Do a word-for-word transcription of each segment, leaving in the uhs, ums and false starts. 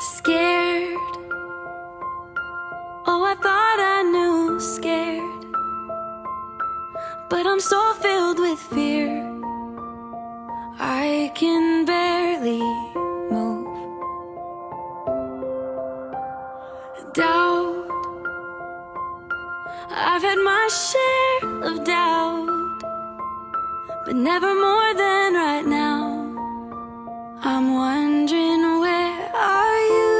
Scared. Oh, I thought I knew scared, but I'm so filled with fear I can barely move. Doubt. I've had my share of doubt, but never more than right now. I'm wondering, where are you?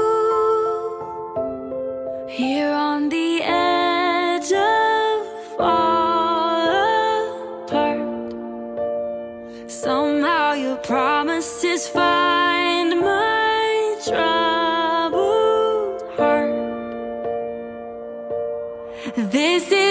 Here on the edge of fall apart. Somehow your promises find my troubled heart. This is